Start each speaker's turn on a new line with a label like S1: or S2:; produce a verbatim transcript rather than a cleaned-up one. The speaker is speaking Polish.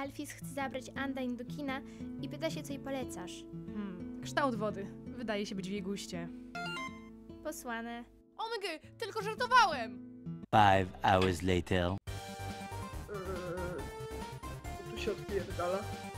S1: Alfis chce zabrać Undyne do kina i pyta się, co jej polecasz.
S2: Hmm, kształt wody. Wydaje się być w jej guście.
S1: Posłane.
S2: Omg, tylko żartowałem!
S3: Five hours later.
S4: Eee, tu się odpierdala.